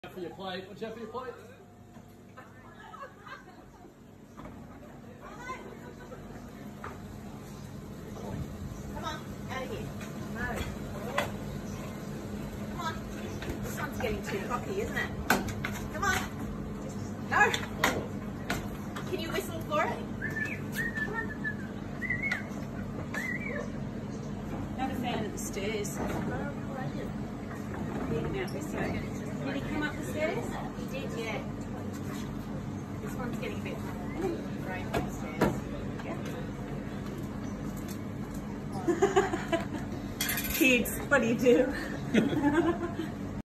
For your plate. Watch out for your plate. Come on, out of here. No. Come on. This one's getting too cocky, isn't it? Come on. No. Can you whistle for it? Come on. Not a fan of the stairs. Leave him out this way. Did he come up the stairs? He did, yeah. This one's getting a bit brave up the stairs. Yeah. Kids, what do you do?